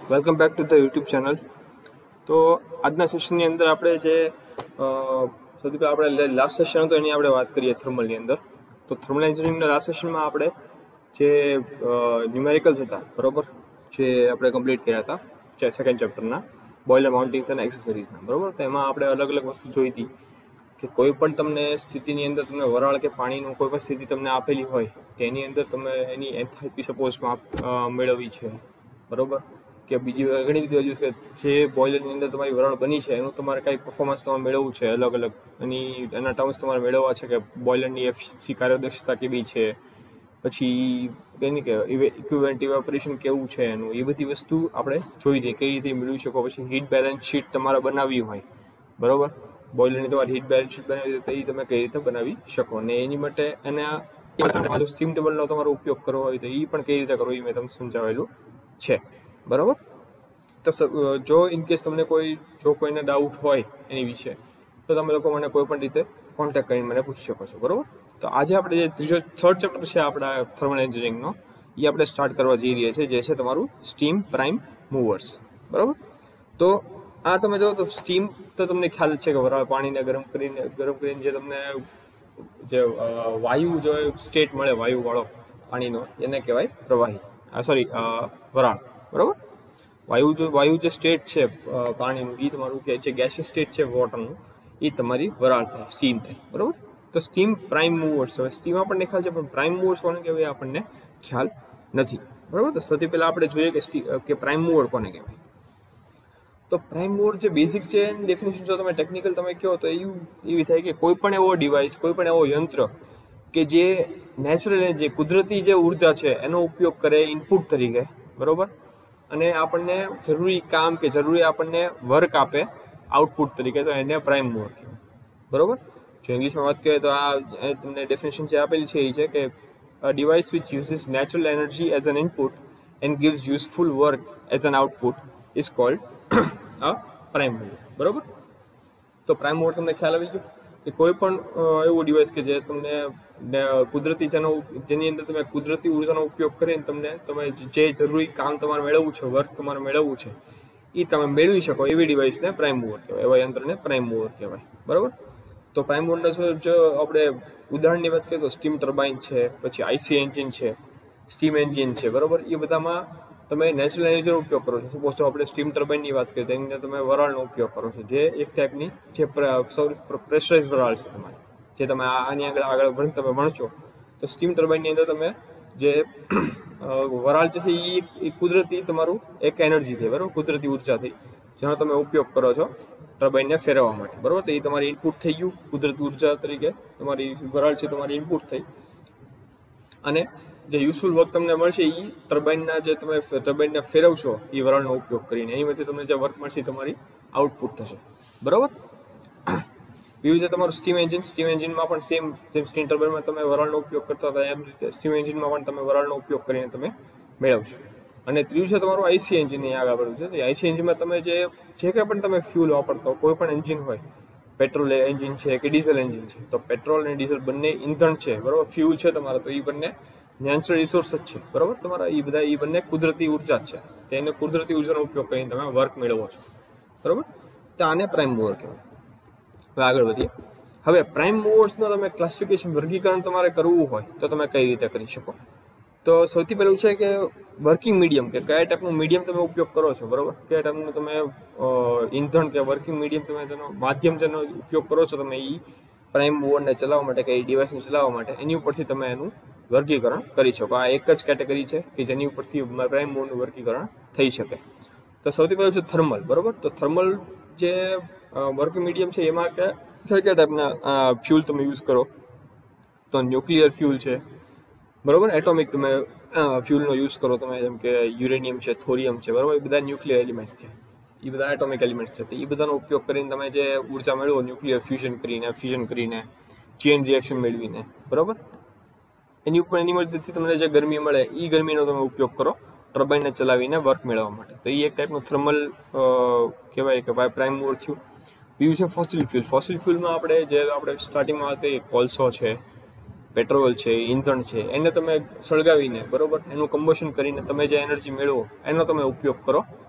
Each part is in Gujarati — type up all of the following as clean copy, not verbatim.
Welcome back to the YouTube channel. તો આજના સેશનની અંદર આપણે જે સૌથી પહેલાં આપણે લાસ્ટ સેશન હતો એની આપણે વાત કરીએ થર્મલની અંદર. તો થર્મલ એન્જિનિયરિંગના લાસ્ટ સેશનમાં આપણે જે ન્યુમેરિકલ્સ હતા બરાબર, જે આપણે કમ્પ્લીટ કર્યા હતા સેકન્ડ ચેપ્ટરના બોઇલર માઉન્ટિંગ્સ અને એક્સેસરીઝના બરાબર. તો એમાં આપણે અલગ અલગ વસ્તુ જોઈ હતી કે કોઈ પણ તમને સ્થિતિની અંદર તમને વરાળ કે પાણીનું કોઈ પણ સ્થિતિ તમને આપેલી હોય તેની અંદર તમે એની એન્થાલ્પી સપોઝમાં મેળવવી છે બરાબર, કે બીજી ઘણી બધી વસ્તુ છે જે બોઇલરની અંદર તમારી વરાળ બની છે એનું તમારે કાંઈ પરફોર્મન્સ તમારે મેળવવું છે, અલગ અલગ એના ટર્મ્સ તમારે મેળવવા છે કે બોઇલરની એફિશિયન્સી કાર્યદક્ષતા કેવી છે, પછી કંઈ કે ઇક્વિવેલન્ટ ઇવેપોરેશન કેવું છે એનું, એ બધી વસ્તુ આપણે જોઈ દઈએ કઈ રીતે મેળવી શકો. પછી હીટ બેલેન્સ શીટ તમારે બનાવવી હોય બરાબર, બોઇલરની તમારે હીટ બેલેન્સ શીટ બનાવી તો એ તમે કઈ રીતે બનાવી શકો, અને એની માટે એના સ્ટીમ ટેબલનો તમારો ઉપયોગ કરવો હોય તો એ પણ કઈ રીતે કરવો એ મેં તમને સમજાવેલું છે બરાબર. તો જો ઇનકેસ તમને કોઈને ડાઉટ હોય એની વિશે તો તમે લોકો મને કોઈ પણ રીતે કોન્ટેક્ટ કરીને મને પૂછી શકો છો બરાબર. તો આજે આપણે જે થર્ડ ચેપ્ટર છે આપણા થર્મલ એન્જિનિયરિંગનો એ આપણે સ્ટાર્ટ કરવા જઈ રહ્યા છીએ, જે છે તમારું સ્ટીમ પ્રાઇમ મૂવર્સ બરાબર. તો આ તમે જો તો સ્ટીમ તો તમને ખ્યાલ છે કે વરાળ પાણીને ગરમ કરીને જે તમને જે વાયુ જો સ્ટેટ મળે વાયુવાળો પાણીનો એને કહેવાય પ્રવાહી, વરાળ બરાબર. વાયુ જે સ્ટેટ છે પાણીનું એ તમારું કે જે ગેસિયસ સ્ટેટ છે વોટરનું એ તમારી વરાળ થાય, સ્ટીમ થાય બરાબર. તો સ્ટીમ પ્રાઇમ મૂવર્સ, હવે સ્ટીમ આપણને ખ્યાલ છે પણ પ્રાઇમ મૂવર્સ કોને કહેવાય આપણને ખ્યાલ નથી બરાબર. તો સૌથી પહેલાં આપણે જોઈએ કે પ્રાઇમ મૂવર કોને કહેવાય. તો પ્રાઇમ મૂવર જે બેઝિક છે એની ડેફિનેશન જો તમે ટેકનિકલ તમે કહો તો એવી થાય કે કોઈ પણ એવો ડિવાઇસ, કોઈ પણ એવો યંત્ર કે જે નેચરલ જે કુદરતી જે ઉર્જા છે એનો ઉપયોગ કરે ઇનપુટ તરીકે બરાબર, અને આપણને જરૂરી કામ કે જરૂરી આપણને વર્ક આપે આઉટપુટ તરીકે, તો એને પ્રાઇમ મૂવર કહેવાય બરાબર. જો ઇંગ્લિશમાં વાત કરીએ તો આ તમને ડેફિનેશન જે આપેલી છે એ છે કે a device which uses natural energy as an input and gives useful work as an output is called a prime mover બરાબર. તો પ્રાઇમ મૂવર તમને ખ્યાલ આવી ગયો કે કોઈ પણ એવું ડિવાઇસ કે જે તમને કુદરતી જેની અંદર તમે કુદરતી ઉર્જાનો ઉપયોગ કરીને તમે જે જરૂરી કામ તમારે મેળવવું છે, વર્ક તમારે મેળવવું છે એ તમે મેળવી શકો એવી ડિવાઇસને પ્રાઇમ મૂવર કહેવાય, એવા યંત્રને પ્રાઇમ મૂવર કહેવાય બરાબર. તો પ્રાઇમ મૂવરના જો આપણે ઉદાહરણની વાત કરીએ તો સ્ટીમ ટર્બાઇન છે, પછી આઈસી એન્જિન છે, સ્ટીમ એન્જિન છે બરાબર. એ બધામાં તમે નેચરલ એનર્જીનો ઉપયોગ કરો છો. સપોઝ તો આપણે સ્ટીમ ટર્બાઇનની વાત કરીએ તો એની અંદર તમે વરાળનો ઉપયોગ કરો છો, જે એક ટાઈપની જે પ્રેશરાઇઝ વરાળ છે તમારી, જે તમે આની આગળ તમે ભણશો. તો સ્ટીમ ટર્બાઇનની અંદર તમે જે વરાળ છે એ કુદરતી તમારું એક એનર્જી થઈ બરાબર, કુદરતી ઉર્જા થઈ જેનો તમે ઉપયોગ કરો છો ટર્બાઇનને ફેરવવા માટે બરાબર. તો એ તમારી ઇનપુટ થઈ ગયું, કુદરતી ઉર્જા તરીકે તમારી વરાળ છે તમારી ઇનપુટ થઈ, અને જે યુઝફુલ વર્ક તમને મળશે એ ટર્બાઇનના જે તમે ટર્બાઇનને ફેરવશો એ વરાળનો ઉપયોગ કરીને એમાંથી તમને જે વર્ક મળશે તમારી આઉટપુટ થશે બરાબર. બીજું છે તમારું સ્ટીમ એન્જિનમાં પણ સેમ જેમ સ્ટીમ ટર્બાઇનમાં તમે વરાળનો ઉપયોગ કરતા હતા એમ રીતે સ્ટીમ એન્જિનમાં પણ તમે વરાળનો ઉપયોગ કરીને તમે મેળવશો. અને ત્રીજું છે તમારું આઈસી એન્જિન. આગળ આવેલું છે આઈસી એન્જિનમાં તમે જે કંઈ પણ તમે ફ્યુલ વાપરતા હો, કોઈ પણ એન્જિન હોય, પેટ્રોલ એન્જિન છે કે ડીઝલ એન્જિન છે, તો પેટ્રોલ અને ડીઝલ બંને ઈંધણ છે બરાબર, ફ્યુલ છે તમારા, તો એ બંને નેચરલ રિસોર્સ જ છે બરાબર તમારા. એ બંને કુદરતી ઉર્જા જ છે, તેને કુદરતી ઉર્જાનો ઉપયોગ કરીને તમે વર્ક મેળવો છો બરાબર. તો આને પ્રાઇમ મૂવર કહેવાય. હવે આગળ વધીએ. હવે પ્રાઇમ મૂવર્સનો તમે ક્લાસિફિકેશન, વર્ગીકરણ તમારે કરવું હોય તો તમે કઈ રીતે કરી શકો. તો સૌથી પહેલું છે કે વર્કિંગ મીડિયમ, કે કયા ટાઈપનું મીડિયમ તમે ઉપયોગ કરો છો બરાબર, કયા ટાઈપનું તમે ઈંધણ કે વર્કિંગ મીડિયમ તમે તેનો માધ્યમ જેનો ઉપયોગ કરો છો તમે એ પ્રાઇમ મૂવરને ચલાવવા માટે કે એ ડિવાઇસને ચલાવવા માટે, એની ઉપરથી તમે એનું વર્ગીકરણ કરી શકો. આ એક જ કેટેગરી છે કે જેની ઉપરથી પ્રાઇમ મૂવરનું વર્ગીકરણ થઈ શકે. તો સૌથી પહેલું છે થર્મલ બરાબર. તો થર્મલ જે વર્કિંગ મીડિયમ છે એમાં કયા ટાઈપના ફ્યુલ તમે યુઝ કરો, તો ન્યુક્લિયર ફ્યુલ છે બરાબર, એટોમિક તમે ફ્યુલનો યુઝ કરો તમે, જેમ કે યુરેનિયમ છે, થોરિયમ છે બરાબર, એ બધા ન્યુક્લિયર એલિમેન્ટ્સ છે, એ બધા એટોમિક એલિમેન્ટ્સ છે. તો એ બધાનો ઉપયોગ કરીને તમે જે ઉર્જા મેળવો ન્યુક્લિયર ફ્યુઝન કરીને ચેઇન રિએક્શન મેળવીને બરાબર, એની મદદથી તમને જે ગરમી મળે એ ગરમીનો તમે ઉપયોગ કરો ટર્બાઇનને ચલાવીને વર્ક મેળવવા માટે. તો એ એક ટાઈપનું થર્મલ કહેવાય કે પ્રાઇમ મૂવર થયું. બીજું છે ફોસિલ ફ્યુલમાં આપણે સ્ટાર્ટિંગમાં વાત કરીએ, કોલસો છે, પેટ્રોલ છે, ઈંધણ છે, એને તમે સળગાવીને બરાબર એનું કમ્બશન કરીને તમે જે એનર્જી મેળવો એનો તમે ઉપયોગ કરો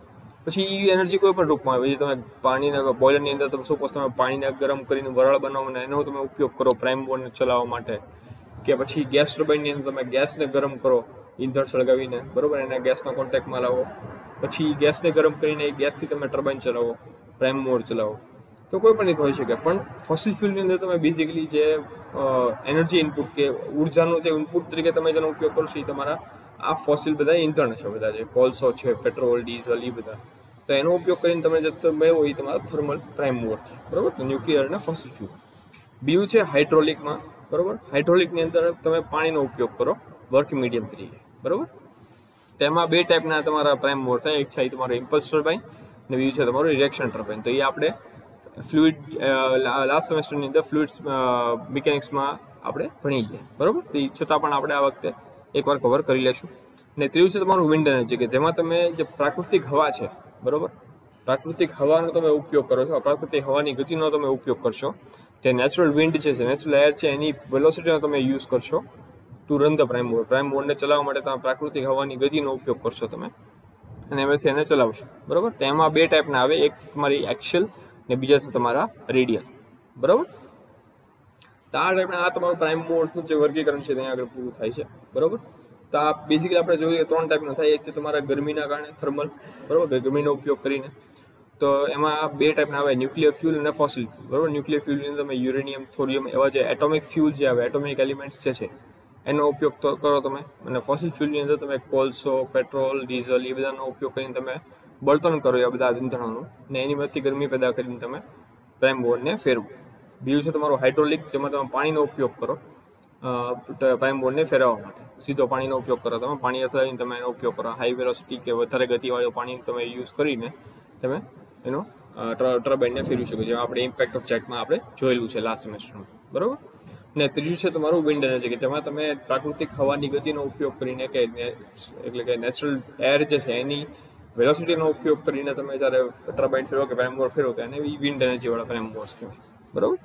પછી એ એનર્જી કોઈ પણ રૂપમાં આવે. તમે પાણીના બોઇલરની અંદર તમે સપોઝ તમે પાણીને ગરમ કરીને વરાળ બનાવો ને એનો તમે ઉપયોગ કરો પ્રાઇમ મૂવરને ચલાવવા માટે, કે પછી ગેસ ટર્બાઇનની અંદર તમે ગેસને ગરમ કરો ઈંધણ સળગાવીને, બરોબર, એને ગેસના કોન્ટેક્ટમાં લાવો, પછી ગેસને ગરમ કરીને એ ગેસથી તમે ટર્બાઇન ચલાવો, પ્રાઇમ મૂવર ચલાવો, તો કોઈ પણ રીતે હોઈ શકે. પણ ફોસિલ ફ્યુલની અંદર તમે બેઝિકલી જે એનર્જી ઇનપુટ કે ઉર્જાનો જે ઇનપુટ તરીકે તમે જેનો ઉપયોગ કરો છો એ તમારા આ ફોસિલ બધા ઈંધણ છે, બધા જે કોલસો છે, પેટ્રોલ, ડીઝલ, એ બધા. તો એનો ઉપયોગ કરીને તમે જે મેળવો એ તમારા થર્મલ પ્રાઇમ મૂવરથી, બરોબર. તો ન્યુક્લિયર અને ફોસિલ ફ્યુલ. બીજું છે હાઇડ્રોલિકમાં, બરોબર. હાઇડ્રોલિકની અંદર તમે પાણીનો ઉપયોગ કરો વર્ક મીડિયમ તરીકે, બરોબર. તેમાં બે ટાઈપના તમારા પ્રાઇમ મૂવર થાય. એક છે તમારો ઇમ્પલ્સ ટર્બાઇન અને બીજું છે તમારું રિએક્શન ટર્બાઇન. તો એ આપણે ફ્લુઇડ લાસ્ટ સેમેસ્ટરની અંદર ફ્લુઇડ્સ મિકેનિક્સમાં આપણે ભણી ગયા, બરોબર. તો એ છતાં પણ આપણે આ વખતે એકવાર કવર કરી લેશું. અને ત્રીજું છે તમારું વિન્ડ એનર્જી, કે જેમાં તમે જે પ્રાકૃતિક હવા છે, બરોબર, પ્રાકૃતિક હવાનો તમે ઉપયોગ કરો છો, પ્રાકૃતિક હવાની ગતિનો તમે ઉપયોગ કરશો, જે નેચરલ વિન્ડ છે, નેચરલ એર છે, એની વેલોસિટીનો તમે યુઝ કરશો to run the prime mover. Prime મૂવરને ચલાવવા માટે તમે પ્રાકૃતિક હવાની ગતિનો ઉપયોગ કરશો તમે, અને એમાંથી એને ચલાવશો, બરોબર. તો એમાં બે ટાઈપના આવે, એક છે તમારી એક્શિયલ ને બીજા છે તમારા રેડિયલ, બરોબર. તો આ ટાઈપના આ તમારું પ્રાઇમ મૂવરનું જે વર્ગીકરણ છે ત્યાં આગળ પૂરું થાય છે, બરોબર. તો આ બેઝિકલી આપણે જોઈએ 3 ટાઈપના થાય. એક છે તમારા ગરમીના કારણે થર્મલ, બરોબર, ગરમીનો ઉપયોગ કરીને. તો એમાં બે ટાઈપના આવે, ન્યુક્લિયર ફ્યુલ અને ફોસિલ ફ્યુલ, બરોબર. ન્યુક્લિયર ફ્યુલની અંદર તમે યુરેનિયમ, થોરિયમ એવા જે એટોમિક ફ્યુલ જે આવે, એટોમિક એલિમેન્ટ્સ જે છે એનો ઉપયોગ કરો તમે. અને ફોસિલ ફ્યુલની અંદર તમે કોલસો, પેટ્રોલ, ડીઝલ એ બધાનો ઉપયોગ કરીને તમે બળતણ કરો એ બધા ઈંધણોનું, ને એની મદદથી ગરમી પેદા કરીને તમે પ્રાઇમ મૂવરને ફેરવો. બીજું છે તમારું હાઇડ્રોલિક, જેમાં તમે પાણીનો ઉપયોગ કરો પ્રાઇમ મૂવરને ફેરવવા માટે. સીધો પાણીનો ઉપયોગ કરો તમે, પાણી અથડાવીને તમે એનો ઉપયોગ કરો. હાઈ વેલોસિટી કે વધારે ગતિવાળું પાણી તમે યુઝ કરીને તમે એનો ટર્બાઇનને ફેરવી શકો, જેમાં આપણે ઇમ્પેક્ટ ઓફ જેટમાં આપણે જોયેલું છે લાસ્ટ સેમેસ્ટરમાં, બરોબર. ને ત્રીજું છે તમારું વિન્ડ એનર્જી, કે જેમાં તમે પ્રાકૃતિક હવાની ગતિનો ઉપયોગ કરીને, કે એટલે કે નેચરલ એર જે છે એની વેલોસિટીનો ઉપયોગ કરીને તમે જ્યારે ટર્બાઇન ફેરવો કે પ્રાઇમ મૂવર ફેરવો તો એને વિન્ડ એનર્જીવાળા પ્રાઇમ મૂવર્સ કહેવાય, બરોબર.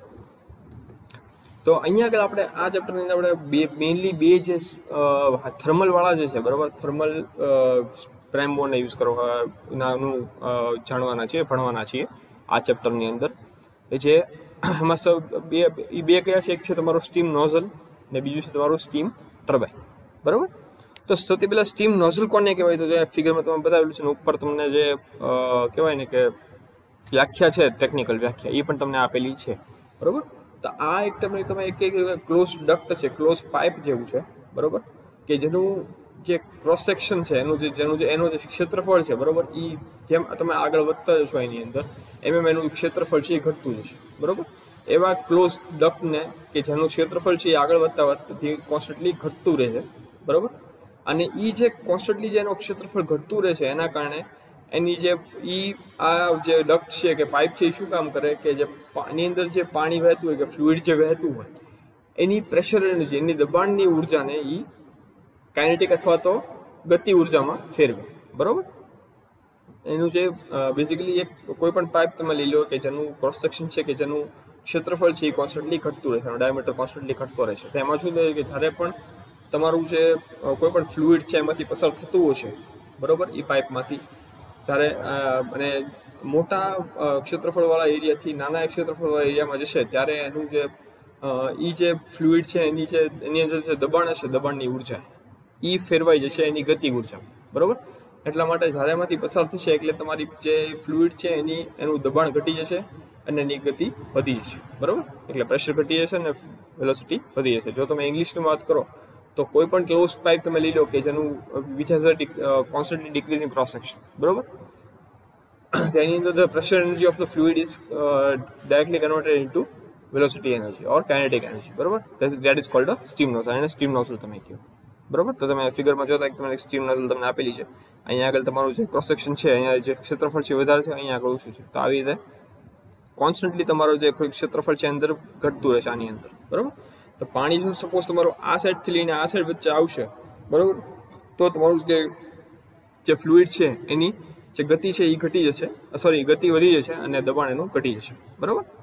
તો અહીંયા આગળ આપણે આ ચેપ્ટરની અંદર આપણે મેઇનલી બે જે થર્મલવાળા જે છે, બરોબર, થર્મલ પ્રાઇમ મૂવરને યુઝ કરવાનું જાણવાના છીએ, ભણવાના છીએ આ ચેપ્ટરની અંદર. જે એમાં બે કયા છે, એક છે તમારો સ્ટીમ નોઝલ ને બીજું છે તમારું સ્ટીમ ટર્બાઇન, બરોબર. તો સૌથી પહેલાં સ્ટીમ નોઝલ કોને કહેવાય? તો જે ફિગરમાં તમે બતાવેલું છે ને ઉપર તમને જે કહેવાય ને કે વ્યાખ્યા છે, ટેકનિકલ વ્યાખ્યા, એ પણ તમને આપેલી છે, બરોબર. તો આ એક તમે એક ક્લોઝ ડક્ટ છે, ક્લોઝ પાઇપ જેવું છે, બરોબર, કે જેનું જે ક્રોસ સેક્શન છે એનું જે ક્ષેત્રફળ છે, બરોબર, એ જેમ તમે આગળ વધતા જશો એની અંદર એમ એનું ક્ષેત્રફળ છે એ ઘટતું જશે, બરોબર. એવા ક્લોઝ ડક્ટને કે જેનું ક્ષેત્રફળ છે એ આગળ વધતા કોન્સ્ટન્ટલી ઘટતું રહે છે, બરોબર. અને એ જે કોન્સ્ટન્ટલી જે એનું ક્ષેત્રફળ ઘટતું રહે છે એના કારણે એની જે આ જે ડક્ટ છે કે પાઇપ છે એ શું કામ કરે કે જે એની અંદર જે પાણી વહેતું હોય કે ફ્લુઇડ જે વહેતું હોય એની પ્રેશર એનર્જી, એની દબાણની ઉર્જાને એ કાઇનેટિક અથવા તો ગતિ ઉર્જામાં ફેરવે, બરોબર. એનું જે બેઝિકલી એક કોઈ પણ પાઇપ તમે લઈ લો કે જેનું ક્રોસ સેક્શન છે કે જેનું ક્ષેત્રફળ છે એ કોન્સ્ટન્ટલી ઘટતું રહેશે, ડાયામીટર કોન્સ્ટન્ટલી ઘટતો રહેશે. તો એમાં શું થાય કે જ્યારે પણ તમારું જે કોઈ પણ ફ્લુઇડ છે એમાંથી પસાર થતું હશે, બરોબર, એ પાઇપમાંથી, જ્યારે અને મોટા ક્ષેત્રફળવાળા એરિયાથી નાના ક્ષેત્રફળવાળા એરિયામાં જશે ત્યારે એનું જે ફ્લુઇડ છે એની અંદર જે દબાણ હશે, દબાણની ઉર્જા એ ફેરવાઈ જશે એની ગતિ ઉર્જા, બરોબર. એટલા માટે જ્યારે એમાંથી પસાર થશે એટલે તમારી જે ફ્લુઇડ છે એનું દબાણ ઘટી જશે અને એની ગતિ વધી જશે, બરોબર. એટલે પ્રેશર ઘટી જશે અને વેલોસિટી વધી જશે. જો તમે ઇંગ્લિશની વાત કરો તો કોઈ પણ ક્લોઝ પાઇપ તમે લઈ લો કે જેનું which has constantly decreasing cross section, બરોબર, તેની અંદર the pressure energy of the fluid is directly converted into velocity energy or kinetic energy, બરોબર. That is called a steam nozzle, અને સ્ટીમ નોઝલ તમે કહો, બરોબર. તો તમે ફિગરમાં જોતા કે તમારે સ્ટીમ નોઝલ તમને આપેલી છે. અહીંયા આગળ તમારું જે ક્રોસ સેક્શન છે, અહીંયા જે ક્ષેત્રફળ છે વધારે છે, અહીંયા આગળ ઓછું છે. તો આવી રીતે કોન્સ્ટન્ટલી તમારો જે ક્ષેત્રફળ છે અંદર ઘટતું રહેશે આની અંદર, બરોબર. તો પાણી જો સપોઝ તમારું આ સાઈડથી લઈને આ સાઈડ વચ્ચે આવશે, બરોબર, તો તમારું જે ફ્લુઇડ છે એની જે ગતિ છે એ ઘટી જશે, ગતિ વધી જશે અને દબાણ એનું ઘટી જશે, બરોબર.